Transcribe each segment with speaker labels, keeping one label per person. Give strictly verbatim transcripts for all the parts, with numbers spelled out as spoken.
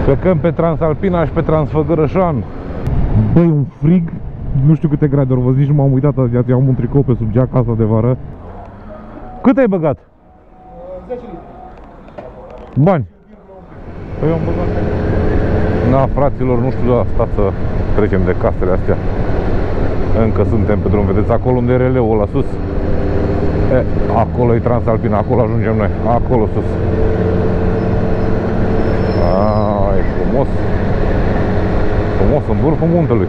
Speaker 1: Plecăm pe Transalpina și pe Transfăgărășan. Băi, un frig, nu știu câte grade au văzut, nici nu m-am uitat azi, am un tricou pe sub geaca asta de vară. Cât ai băgat?
Speaker 2: zece litri.
Speaker 1: Bani. Păi eu am băgat. Na, fraților, nu știu, da, stați să trecem de casele astea. Încă suntem pe drum, vedeți acolo unde e releul ăla sus? E, acolo e Transalpina, acolo ajungem noi, acolo sus. A, e frumos. Frumos, în vârful muntelui.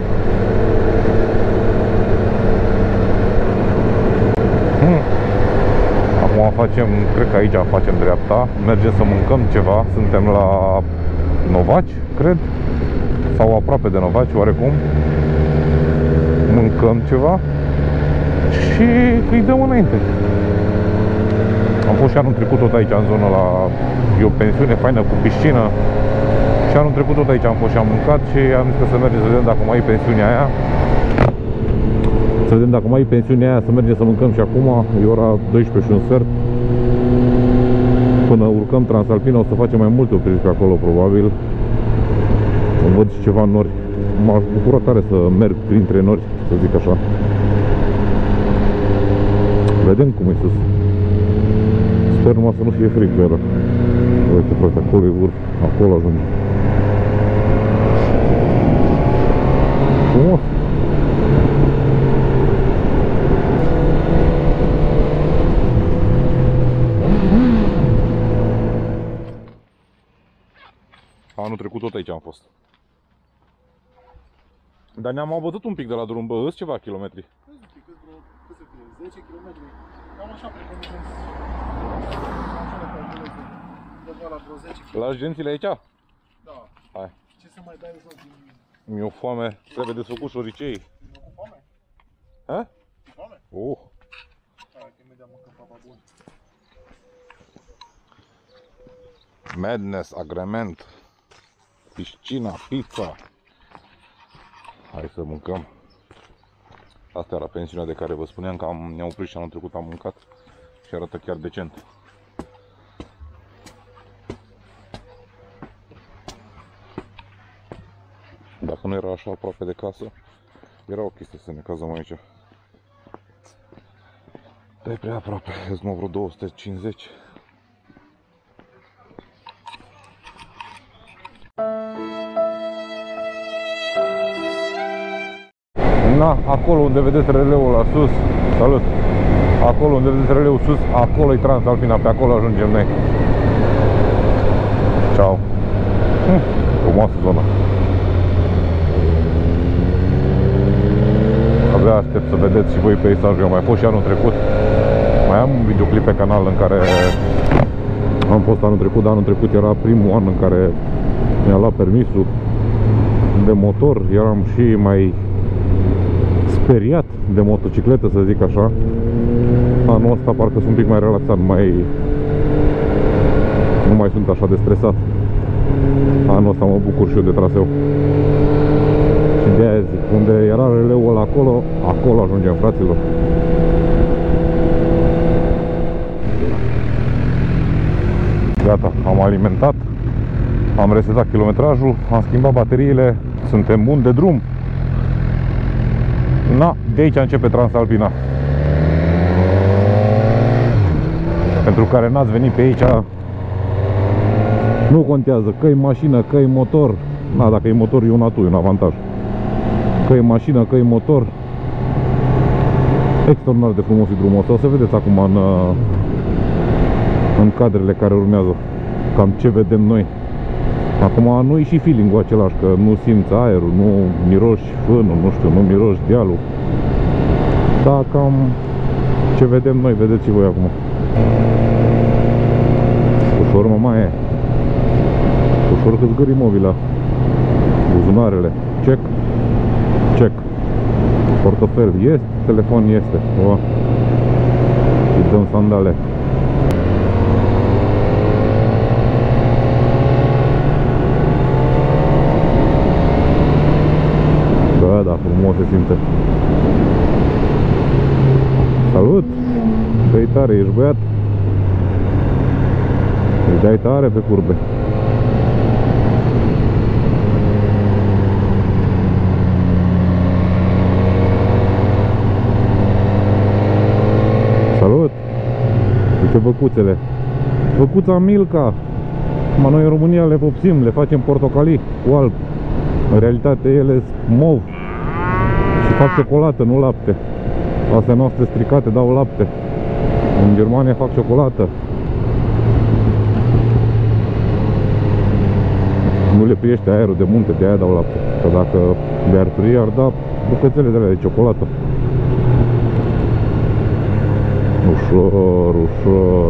Speaker 1: Hmm. Acum facem, cred că aici facem dreapta. Mergem să mâncăm ceva. Suntem la Novaci, cred. Sau aproape de Novaci, oarecum. Mâncăm ceva și îi dăm înainte. Am fost și anul trecut tot aici în zonă la... E o pensiune faină cu piscină. Și anul trecut tot aici am fost și am mâncat și am zis că să mergem să vedem dacă mai e pensiunea aia. Să vedem dacă mai e pensiunea aia, să mergem să mâncăm și acum. E ora douăsprezece și un sfert. Până urcăm Transalpina o să facem mai multe opriri pe acolo, probabil. Să văd și ceva nori. M-aș bucura tare să merg printre nori, să zic așa. Vedem cum e sus. Sper numai să nu fie frig pe ăla. Uite, frate, acolo e vârf, acolo ajunge. Frumos. Anul trecut tot aici am fost. Dar ne-am abătut un pic de la drum, bă, îți ceva kilometri.
Speaker 2: zece kilometri. Cam așa plecăm în la vreo zece kilometri.
Speaker 1: Lași gențile aici?
Speaker 2: Da.
Speaker 1: Hai.
Speaker 2: Ce să mai dai jos din...
Speaker 1: Mi-e foame, trebuie desfăcut șoricei.
Speaker 2: Nu cu foame?
Speaker 1: Ha?
Speaker 2: Cu foame?
Speaker 1: Uh.
Speaker 2: Hai, că imediat mâncăm papa bun.
Speaker 1: Madness, agrement, piscina, pizza. Hai să mâncăm. Asta era pensiunea de care vă spuneam că am, ne-am oprit și anul trecut am mâncat și arată chiar decent. Dacă nu era așa aproape de casă, era o chestie să ne cazăm aici. Dar e prea aproape, sunt numai vreo două sute cincizeci. Na, acolo unde vedeți releul la sus, salut! Acolo unde vedeți releul sus, acolo e Transalpina, pe acolo ajungem noi. Ciao! Hm, frumoasă zona. Abia aștept să vedeți și voi peisajul. Eu mai fost și anul trecut. Mai am un videoclip pe canal în care am fost anul trecut, dar anul trecut era primul an în care mi-a luat permisul de motor. Eram și mai speriat de motocicletă, să zic așa. Anul ăsta parcă sunt un pic mai relaxat, mai... nu mai sunt așa de stresat. Anul ăsta mă bucur și eu de traseu. Și de aia zic, unde era releul ăla acolo, acolo ajungem, fraților. Gata, am alimentat, am resetat kilometrajul, am schimbat bateriile, suntem buni de drum. Na, de aici începe Transalpina. Pentru care n-ați venit pe aici, nu contează că e mașină, că e motor. Na, dacă e motor e un atu, e un avantaj. Că e mașină, că e motor. Extraordinar de frumos și drumos. O să vedeți acum în, în cadrele care urmează cam ce vedem noi. Acum nu e și feeling-ul același, că nu simți aerul, nu miroși fânul, nu știu, nu miroși dealul. Dar cam ce vedem noi, vedeți și voi acum. Ușor, mă, e. Ușor că zgâri mobila. Buzunarele, check, check. Portofel este, telefon este. O. Îi dăm sandale. Da, da, frumos se simte. Salut! Dă-i tare, ești băiat? Îi dai tare pe curbe. văcuțele. Văcuța Milka. Ma noi în România le vopsim, le facem portocalii cu alb. În realitate ele sunt mov și fac ciocolată, nu lapte. Astea noastre stricate dau lapte. În Germania fac ciocolată. Nu le priește aerul de munte, de aia dau lapte. Că dacă le-ar pri, ar da bucățele de alea de ciocolată. Ușor, ușor.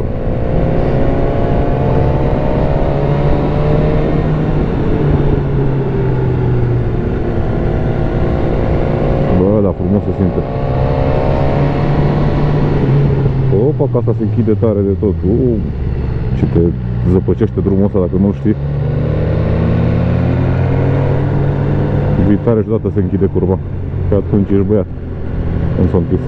Speaker 1: Bă, da, frumos se simte. Opa, că asta se închide tare de tot. Uh, ce te zăpăcește drumul ăsta dacă nu știi. Vitare și odată se închide curba. Și atunci ești băiat. Când s-a închis.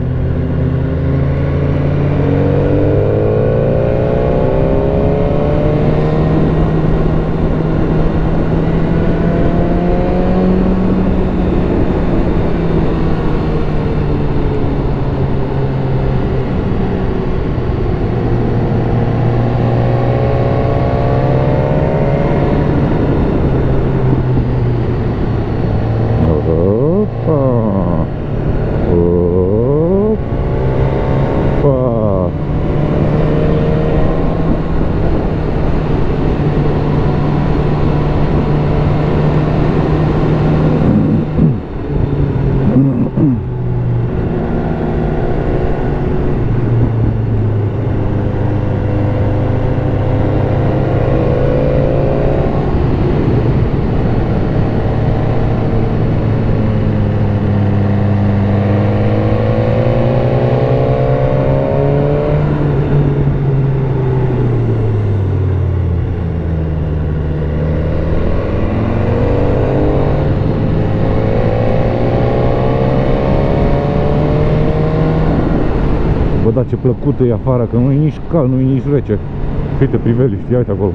Speaker 1: Bă, da, ce plăcută e afară, că nu e nici cald, nu e nici rece. Uite priveliști, ia uite acolo.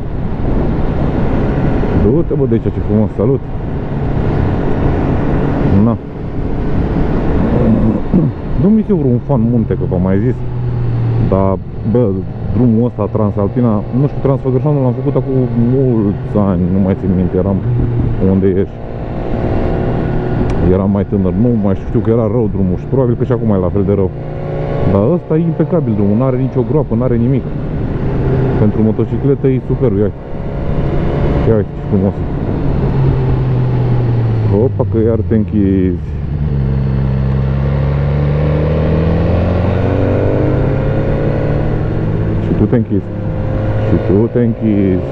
Speaker 1: Du-te, bă, de aici, ce frumos, salut. Na. Nu mi se vreun fan munte, că v-am mai zis. Dar, bă, drumul ăsta, Transalpina, nu știu, Transfăgărșanul l-am făcut acum mulți ani, nu mai țin minte, eram unde ești. Eram mai tânăr, nu mai știu că era rău drumul și probabil că și acum e la fel de rău. Dar ăsta e impecabil drumul, nu are nicio groapă, nu are nimic. Pentru motocicletă e superb, ia uite. Ia uite ce frumos. Opa, că iar te închizi. Și tu te închizi. Și tu te închizi.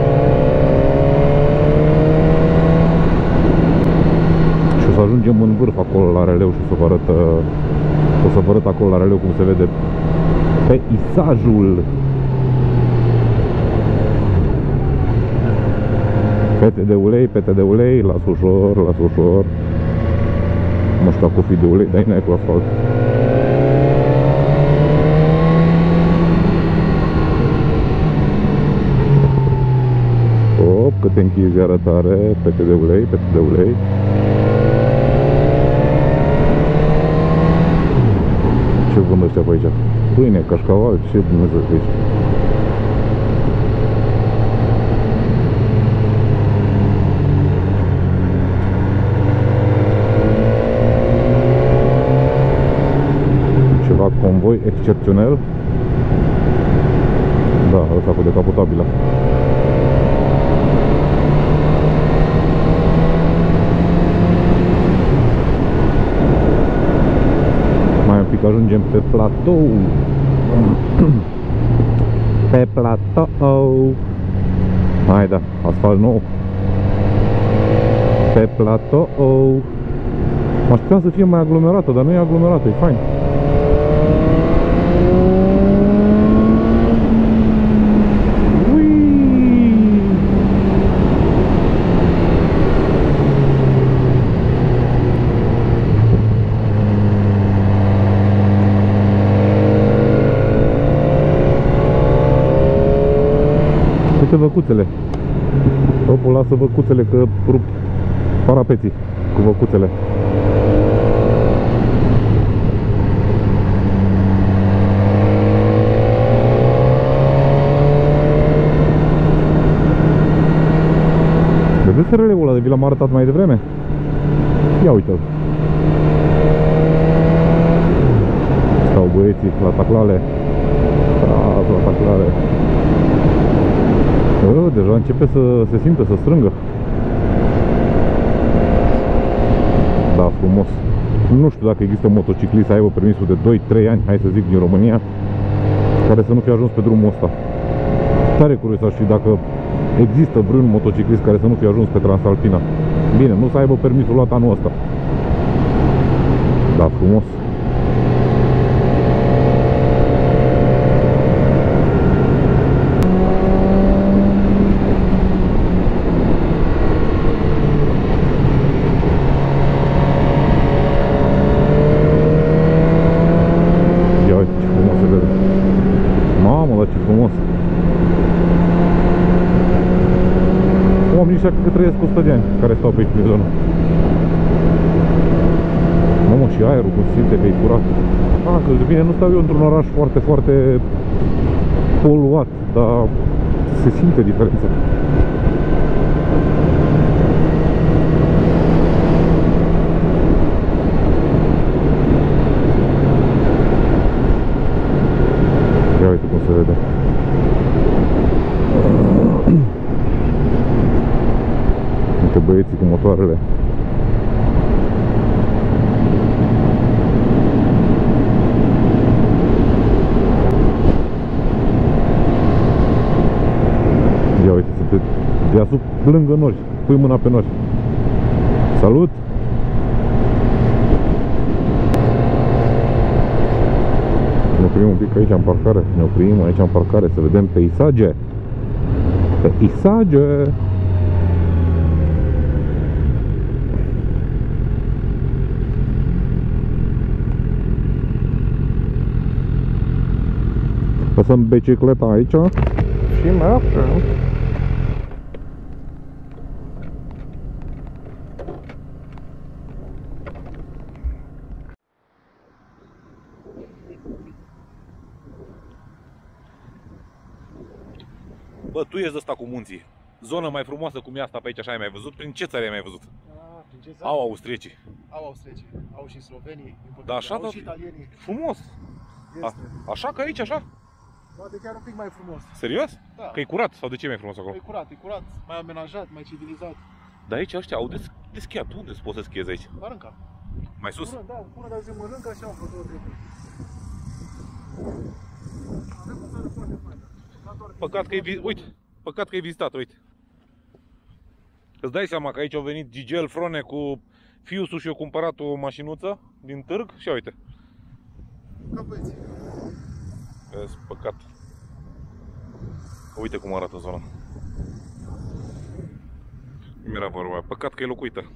Speaker 1: Și o să ajungem în vârf acolo la releu și o să vă arăt, o să vă arăt acolo la releu cum se vede peisajul. Pete de ulei, pete de ulei, las ușor, las ușor. Nu știu dacă o fi de ulei, dar e cu asfalt. Op, că te închizi iară tare, pete de ulei, pete de ulei. Ce vând ăștia pe aici? Pâine, cașcaval, ce Dumnezeu pe aici? Convoi excepțional. Da, ăsta cu decapotabilă. Mai un pic ajungem pe platou. Pe platou. Hai da, asfalt nou. Pe platou. Mă așteptam să fie mai aglomerată, dar nu e aglomerată, e fain. Uite văcuțele. Opul, lasă văcuțele că rup parapeții cu văcuțele. Vezi releul ăla de vi l-am arătat mai devreme? Ia uite-l. Stau băieții la taclale. Ah, la taclale. Uh, deja începe să se simte, să strângă. Da, frumos. Nu știu dacă există motociclist să aibă permisul de doi trei ani, hai să zic, din România, care să nu fie ajuns pe drumul ăsta. Tare curios aș fi dacă există vreun motociclist care să nu fie ajuns pe Transalpina. Bine, nu să aibă permisul luat anul ăsta. Da, frumos. Cred că trăiesc o sută de ani care stau pe aici prin zonă. Mamă, și aerul cum simte că e curat. Ah, că bine, nu stau eu într-un oraș foarte, foarte poluat, dar se simte diferența. Ia uite cum se vede. Băieții cu motoarele. Ia uite, sunt deasupra, lângă nori. Pui mâna pe nori. Salut! Ne oprim un pic aici în parcare. Ne oprim aici în parcare să vedem peisaje. Peisaje! Lăsăm bicicleta aici și mergem.
Speaker 3: Bă, tu ești ăsta cu munții. Zonă mai frumoasă cum e asta pe aici, așa ai mai văzut? Prin ce țări ai mai văzut?
Speaker 2: Ah, prin ce țări?
Speaker 3: Au austriecii.
Speaker 2: Au austriecii, au și slovenii,
Speaker 3: Da, așa,
Speaker 2: au
Speaker 3: dar
Speaker 2: și italienii.
Speaker 3: frumos. A, așa ca aici, așa?
Speaker 2: Poate chiar un pic mai frumos.
Speaker 3: Serios?
Speaker 2: Da.
Speaker 3: Că e curat sau de ce e mai frumos acolo?
Speaker 2: E curat, e curat, mai amenajat, mai civilizat.
Speaker 3: Dar aici ăștia au des deschiat. Unde poți să schiezi aici?
Speaker 2: Barânca.
Speaker 3: Mai sus?
Speaker 2: Curând, da, curând azi mănâncă așa am făcut o treabă. Avem o țară foarte faină.
Speaker 3: Păcat că ai, uite, păcat că ai vizitat, uite. Îți dai seama că aici au venit Gigel Frone cu fiusul și eu cumpărat o mașinuță din târg și uite.
Speaker 2: Ca băieții.
Speaker 3: Vezi, păcat. Uite cum arată zona. Mi-era vorba, păcat că e locuită.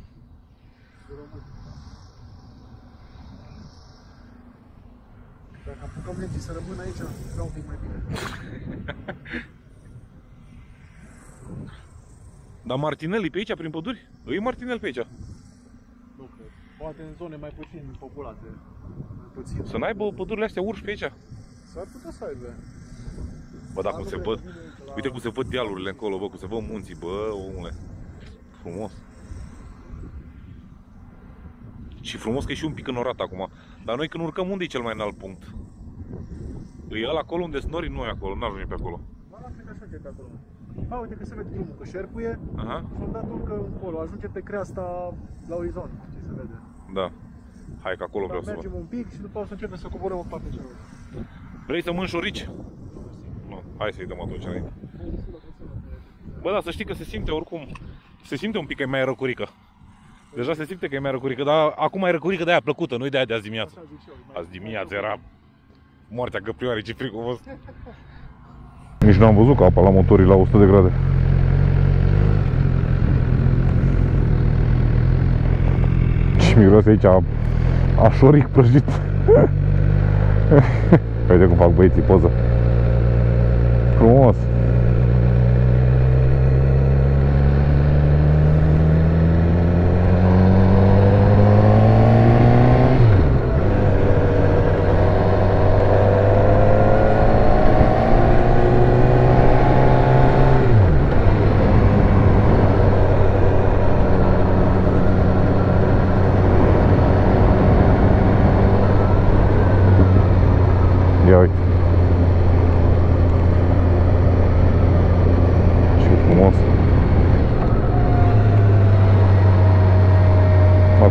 Speaker 2: Dacă apucăm lenții să rămân aici, vreau un pic mai bine.
Speaker 3: Dar Martinelli pe aici, prin păduri? E Martinel pe aici?
Speaker 2: Nu cred. Poate în zone mai puțin populate. Mai puțin.
Speaker 3: Să n-aibă pădurile astea urși pe aici?
Speaker 2: S-ar putea să aibă.
Speaker 3: Bă, da, cum se văd, uite cum se văd dealurile încolo, bă, cum se văd munții, bă, omule. Frumos. Și frumos că e și un pic înorat acum. Dar noi când urcăm, unde e cel mai înalt punct? E ăla acolo unde sunt norii? Nu e acolo, n-ajungem pe acolo.
Speaker 2: Ba, la cred că așa pe acolo. A, uite că se vede drumul, că șerpuie.
Speaker 3: Aha.
Speaker 2: Și-am dat urcă încolo, ajunge pe creasta la orizont, ce se vede.
Speaker 3: Da. Hai că acolo vreau să văd.
Speaker 2: Mergem un pic și după o să începem să coborăm în partea cealaltă.
Speaker 3: Vrei să mânci șorici? Nu. Hai să-i dăm atunci înainte. Bă, da, să știi că se simte oricum. Se simte un pic că e mai răcurică. Deja se simte că e mai răcurică, dar acum e răcurică de aia plăcută, nu-i de aia de azi dimineață. Azi dimineață era moartea găprioare, ce fric a fost.
Speaker 1: Nici n-am văzut că apa la motorii la o sută de grade. Și miroase aici a, a șoric prăjit. Uite cum fac băieții poză. Frumos.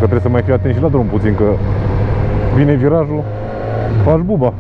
Speaker 1: trebuie să mai fii atent și la drum puțin, că vine virajul, faci buba.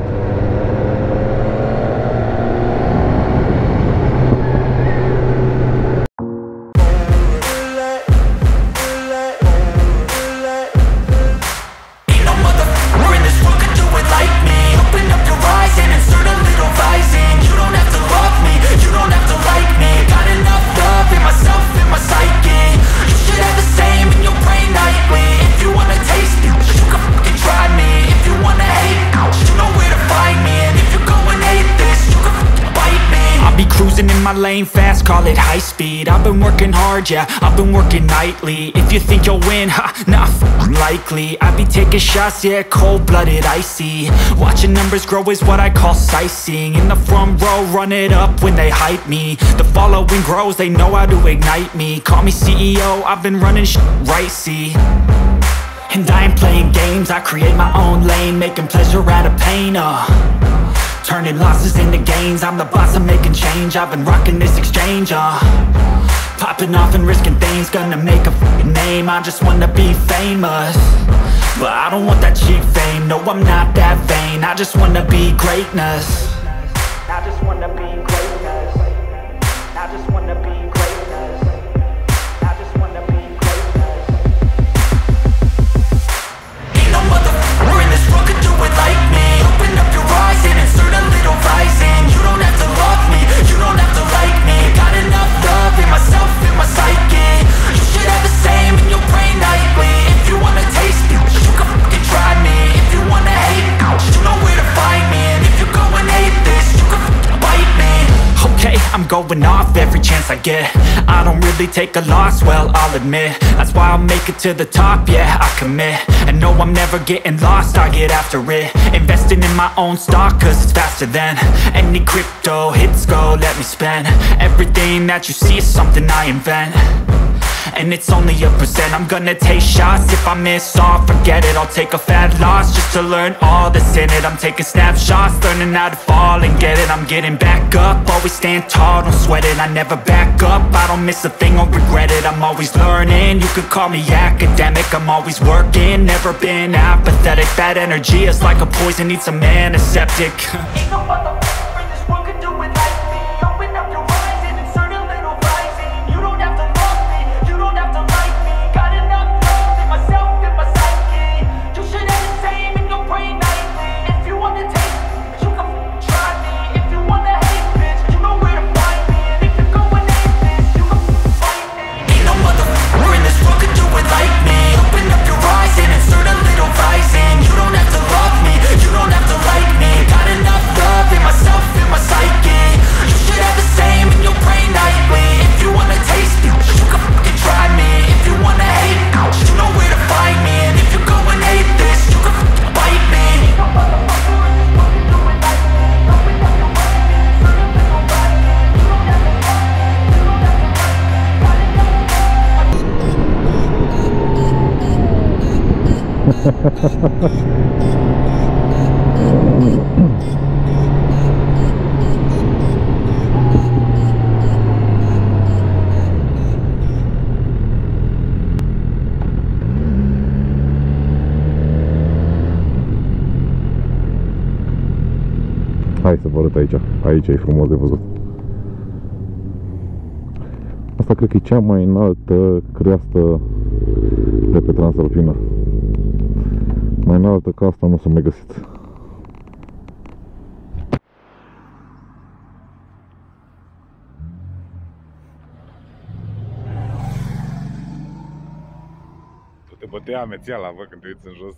Speaker 4: Lane fast, call it high speed. I've been working hard, yeah, I've been working nightly. If you think you'll win, ha, nah, f***ing likely. I be taking shots, yeah, cold-blooded, icy. Watching numbers grow is what I call sightseeing. In the front row, run it up when they hype me. The following grows, they know how to ignite me. Call me C E O, I've been running shit right, see. And I ain't playing games, I create my own lane, making pleasure out of pain, uh turning losses into gains, I'm the boss, I'm making change. I've been rocking this exchange, uh popping off and risking things, gonna make a f***ing name. I just wanna be famous, but I don't want that cheap fame. No, I'm not that vain, I just wanna be greatness. I just wanna be greatness. I just wanna be greatness. I just wanna be greatness. Ain't no motherfucker in this world could do it like me. Open up your eyes and insert a little rising. You don't have to love me, you don't have to like me. Got enough love in myself, in my psyche. You should have the same in your brain nightly. If you wanna taste me, you can fucking try me. If you wanna hate, you know where to find me. And if you go and hate this, you can fucking bite me. Okay, I'm going off every chance I get. I don't really take a loss, well, I'll admit. That's why I'll make it to the top, yeah, I commit. And no, I'm never getting lost, I get after it. Investing in my own stock, cause it's faster than any crypto hits go, let me spend. Everything that you see is something I invent, and it's only a percent. I'm gonna take shots, if I miss all, forget it. I'll take a fat loss just to learn all that's in it. I'm taking snapshots, learning how to fall and get it. I'm getting back up, always stand tall, don't sweat it. I never back up, I don't miss a thing or regret it. I'm always learning, you could call me academic. I'm always working, never been apathetic. Bad energy is like a poison, needs some antiseptic. Ain't no motherfucker in this world could do it like me. Open up your eyes and insert a little rising. You don't have to love me, you don't have to like me. Got enough love in myself, in my psyche. You should have the same in your brain nightly. If you wanna taste me, you can f***ing try me. If you wanna hate, bitch, you know where to find me. And if you go and hate this, you can f***ing fight me. Ain't no motherfucker in this world could do it like me. Open up your eyes and insert a little rising. You don't have to love me, you don't have to like me. Got enough love in myself, in my psyche. You should have the same in your brain nightly. If you wanna taste me, you can fucking try me. If you wanna hate, you know where to find me. And if you go and hate this, you can fucking bite me. Ain't no motherfucker in this world can do it like me. Open up your eyes and insert a little rising. You don't have to love me, you don't have to like me. Got enough
Speaker 1: Hai să vă arăt aici. Aici e frumos de văzut. Asta cred că e cea mai înaltă creastă de pe Transalpina. Mai înaltă ca asta nu s-a mai găsit.
Speaker 3: Te bătea amețeala, bă, când te uiți în jos.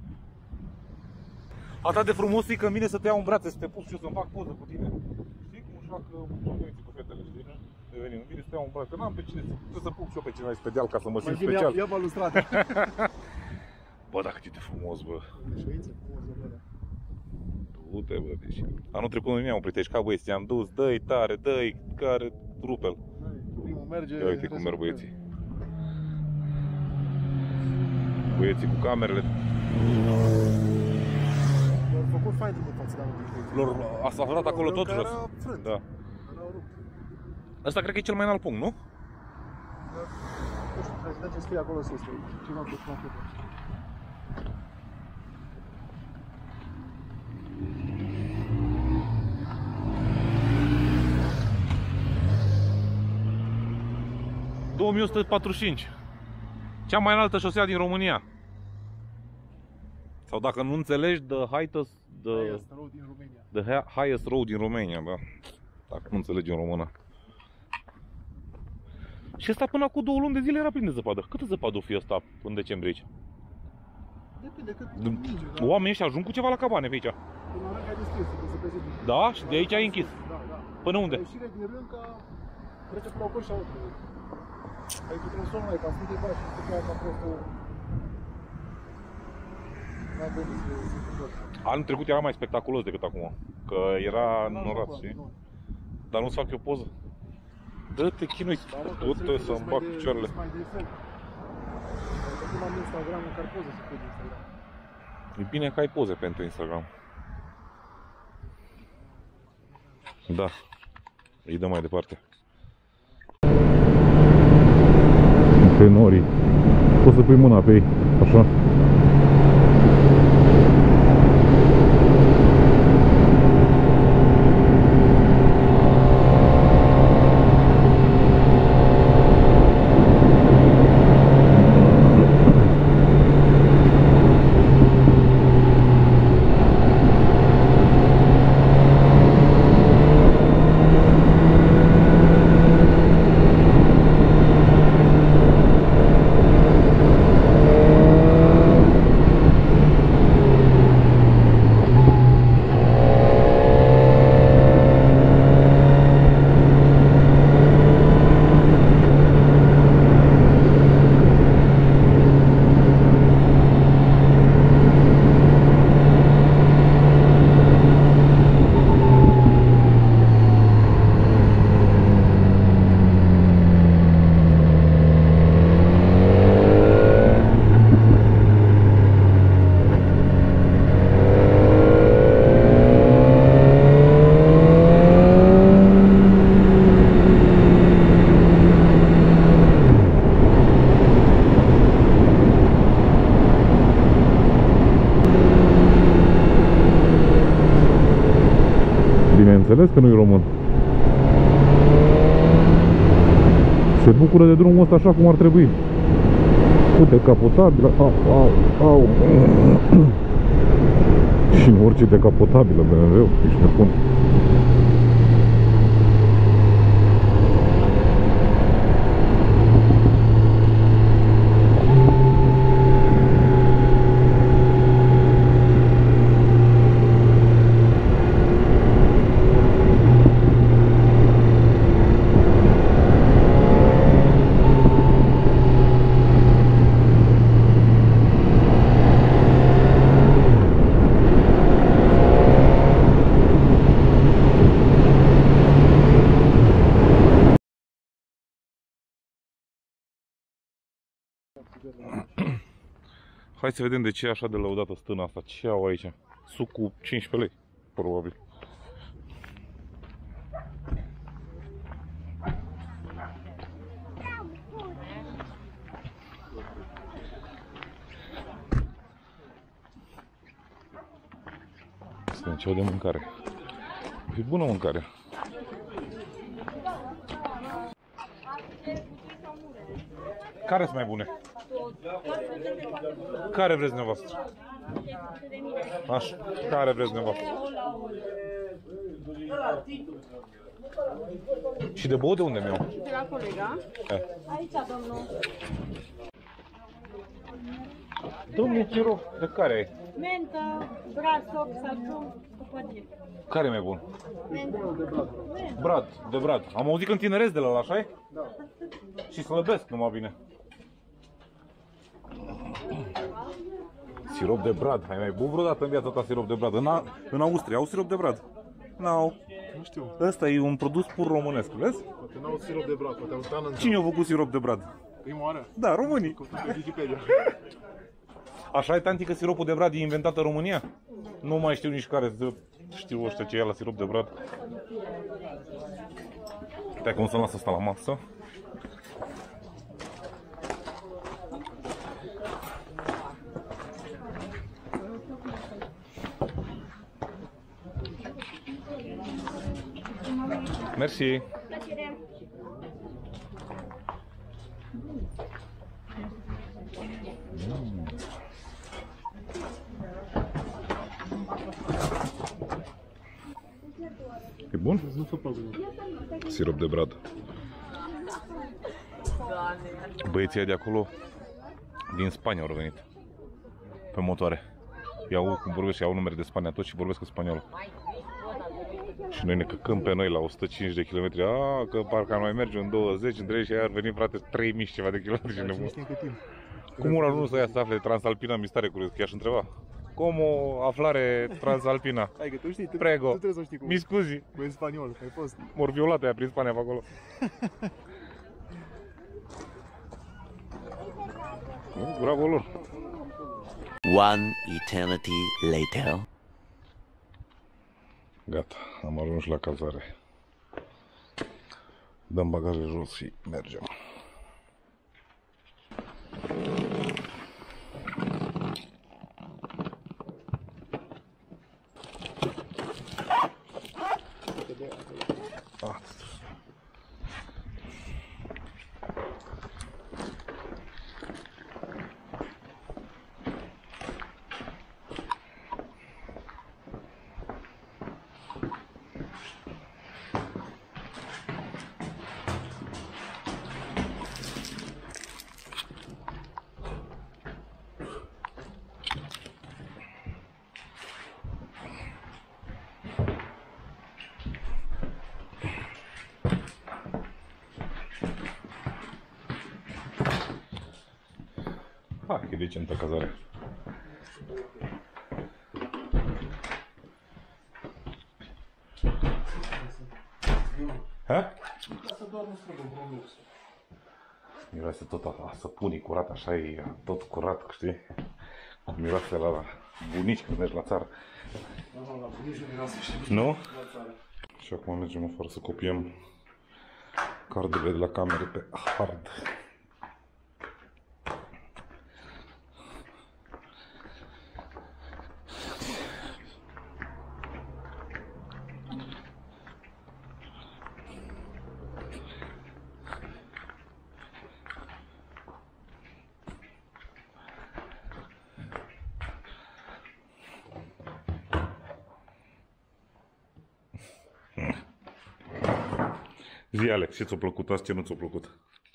Speaker 3: Atât de frumos e că vine să te iau în brațe, să te pup și eu să-mi fac poză cu tine. Știi cum își fac băieții cu fetele, știi? De venim, vine să te iau în brațe, că n-am pe cine să, să pup și eu pe cineva pe deal ca să mă simt special.
Speaker 2: Ia balustradă.
Speaker 3: Bă, dacă ce de frumos, bă. Du-te, bă, deci. Anul trecut nu mi-am oprit aici ca băieți, i-am dus, dă-i tare, dă-i, care, rupe-l.
Speaker 2: Primul merge.
Speaker 3: Ia uite cum merg băieții. Băieții cu camerele.
Speaker 2: L-au făcut fain de față, dar
Speaker 3: Lor a asfaltat acolo tot jos. Da. Asta cred că e cel mai înalt punct, nu?
Speaker 2: Nu știu, trebuie să scrie acolo sus, ceva cu ceva.
Speaker 3: două mii o sută patruzeci și cinci. Cea mai înaltă șosea din România. Sau dacă nu înțelegi, the highest, the,
Speaker 2: Highest road din România.
Speaker 3: the highest road din România, da. Dacă nu înțelegi în română. Și ăsta până cu două luni de zile era plin de zăpadă. Câtă zăpadă o fi ăsta în decembrie aici?
Speaker 2: Depinde cât ninge, da?
Speaker 3: Oamenii ăștia ajung cu ceva la cabane pe aici.
Speaker 2: Până la Rânca e deschis, să se prezinte.
Speaker 3: Da? Și de aici ai închis.
Speaker 2: Da, da.
Speaker 3: Până unde?
Speaker 2: Ieșire din Rânca, trece până la Coșa Auto. Aici cu tronson mai, ca Sfinte Pași, și se ca prostul. N-am venit să se întâmplă.
Speaker 3: Anul trecut era mai spectaculos decât acum. Că era norat, știi? Dar nu-ți fac eu poză. Dă-te, chinui, du-te să-mi bag picioarele.
Speaker 2: Mai de fel. Acum am Instagram, măcar poze să pui de Instagram.
Speaker 3: E bine că ai poze pentru Instagram. Da. Îi dăm mai departe.
Speaker 1: Pe norii. Poți să pui mâna pe ei, așa. Bineînțeles că nu-i român. Se bucură de drumul ăsta așa cum ar trebui. Cu decapotabilă. Au, au, au. Și în orice decapotabilă B M W, ești nebun.
Speaker 3: Hai să vedem de ce e așa de lăudată stâna asta. Ce au aici? Suc cu cincisprezece lei, probabil. Să vedem ceva de mâncare. E bună mâncare. Care sunt mai bune? Care vreți dumneavoastră? Așa, care vreți dumneavoastră? Și de băut de unde mi-au?
Speaker 5: De la colega.
Speaker 3: Hai.
Speaker 5: Aici, domnul.
Speaker 3: Domnul Chiro, de care ai?
Speaker 5: Mentă, brasop, salciun, copăgie.
Speaker 3: Care e mai bun?
Speaker 5: Mentă.
Speaker 3: Brad, de Brad. Am auzit că în tineresc de la ăla, așa-i? Da. Și slăbesc numai bine. Sirop de Brad. Ai mai băut vreodată în viața ta sirop de Brad? În, A în Austria au sirop de Brad? N-au.
Speaker 2: Nu știu.
Speaker 3: Ăsta e un produs pur românesc, vezi?
Speaker 2: Poate n-au sirop de Brad, poate au stan în
Speaker 3: Cine a făcut sirop de Brad?
Speaker 2: prima oară.
Speaker 3: Da, românii.
Speaker 2: Cum pe Wikipedia.
Speaker 3: Așa e, tanti, că siropul de Brad e inventat în România? Nu mai știu nici care, știu ăștia ce e la sirop de Brad. Uite cum să-mi las asta la masă. Mersi.
Speaker 5: Plăcere.
Speaker 3: E bun? Sirop de brad. Băieții de acolo din Spania au venit pe motoare. Iau, cum vorbesc, iau numere de Spania tot și vorbesc în spaniolă. Și noi ne căcăm pe noi la o sută cincizeci de kilometri. A, că parcă ar mai merge în douăzeci, în treizeci, și ar veni, frate, trei mii și ceva de kilometri și nebun. Cum ura nu să ia să afle Transalpina, mi stare curios, că i-aș întreba. Como aflare Transalpina?
Speaker 2: Hai că tu știi, tu,
Speaker 3: Prego.
Speaker 2: tu trebuie să știi cum.
Speaker 3: Mi scuzi.
Speaker 2: Cu în spaniol, ai fost.
Speaker 3: Mor violat aia prin Spania pe acolo. Bravo lor.
Speaker 6: One eternity later.
Speaker 3: Gata, am ajuns la cazare. Dăm bagaje jos și mergem. Ah. Ah, che decentă cazare. Ha? Miroase tot a săpunii curat, așa e tot curat, știi? Miroase la bunici când mergi la țară. Nu? Și acum mergem afară să copiem cardurile de la camere pe hard. Zi, Alex, ce ți-a plăcut azi, ce nu ți-a plăcut?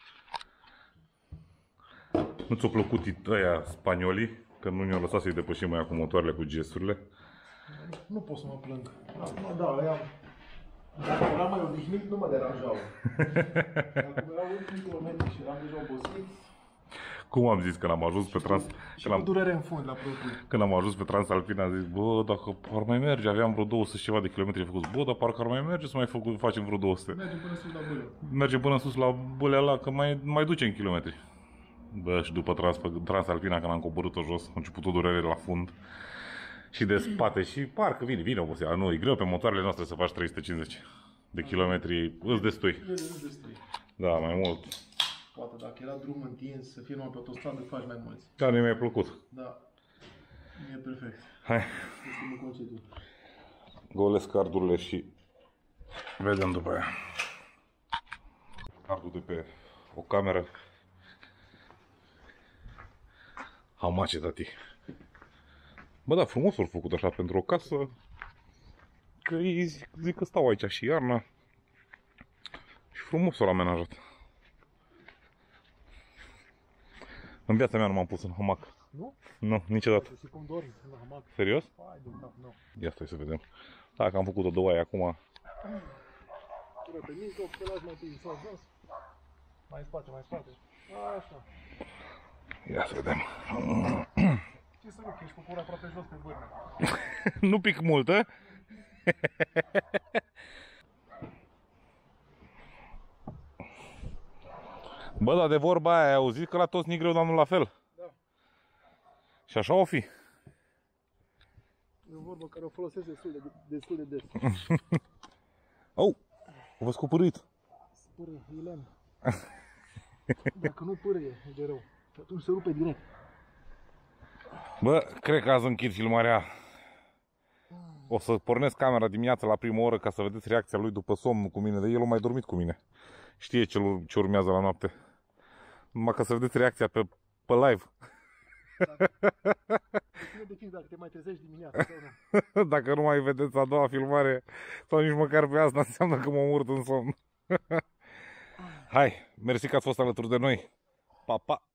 Speaker 3: Nu ți-a plăcut ăia spaniolii, că nu ne-au lăsat să-i depășim mai cu motoarele, cu gesturile?
Speaker 2: Nu pot să mă plâng. Acum, da, ăia... Dacă eram mai odihnit, nu mă deranjau. Dacă erau ultimii kilometri și eram deja obosit...
Speaker 3: Cum am zis, când am ajuns pe trans...
Speaker 2: Și cu durere în fund la propriu.
Speaker 3: Când am ajuns pe Transalpina, am zis, bă, dacă ar mai merge, aveam vreo două sute și ceva de kilometri făcuți. Bă, dar parcă ar mai merge să mai făcut, facem vreo două sute.
Speaker 2: Mergem până sus la Bâlea.
Speaker 3: Merge până sus la Bâlea la, că mai, mai ducem kilometri. Bă, și după trans, Transalpina, când am coborât-o jos, a început o durere la fund. Și de spate și parcă vine, vine oboseala. Nu, e greu pe motoarele noastre să faci trei sute cincizeci de kilometri, îți destui. Da, mai mult.
Speaker 2: Poate dacă era drum întins, să fie numai pe autostradă, faci mai mulți.
Speaker 3: Da, nu mi-a plăcut.
Speaker 2: Da. E perfect.
Speaker 3: Hai.
Speaker 2: Este un concediu.
Speaker 3: Golesc cardurile și vedem după aia. Cardul de pe o cameră. Hamace, tati. Bă, da, frumos l-au făcut așa pentru o casă. Că ei zic, zic că stau aici și iarna. Și frumos l-au amenajat. În viața mea nu m-am pus în hamac.
Speaker 2: Nu?
Speaker 3: Nu, niciodată.
Speaker 2: Și cum dormi în hamac.
Speaker 3: Serios?
Speaker 2: Hai de cap, nu.
Speaker 3: Ia stai să vedem. Dacă am făcut-o două aia acum.
Speaker 2: Tură pe mijloc, te lași mai tâi sus, jos. Mai în spate, mai în spate. Așa.
Speaker 3: Ia să vedem.
Speaker 2: Ce să nu, că ești cu pura aproape jos pe bârnă.
Speaker 3: Nu pic mult, a? Bă, dar de vorba aia, ai auzit că la toți ni greu, dar nu la fel?
Speaker 2: Da.
Speaker 3: Și așa o fi.
Speaker 2: E o vorbă care o folosesc destul de, destul de des.
Speaker 3: Au, o văd scopârâit.
Speaker 2: Pârâie, e lemn. Dacă nu pârâie, e de rău. Și atunci se rupe direct.
Speaker 3: Bă, cred că azi închid filmarea. O să pornesc camera dimineața la prima oră ca să vedeți reacția lui după somnul cu mine. De el a mai dormit cu mine. Știe ce, ce urmează la noapte. Numai ca să vedeți reacția pe, pe live.
Speaker 2: Depinde de tine dacă te mai trezești dimineața sau nu.
Speaker 3: Dacă nu mai vedeți a doua filmare sau nici măcar pe asta, înseamnă că m-am urât în somn. Hai, mersi că ați fost alături de noi. Pa, pa!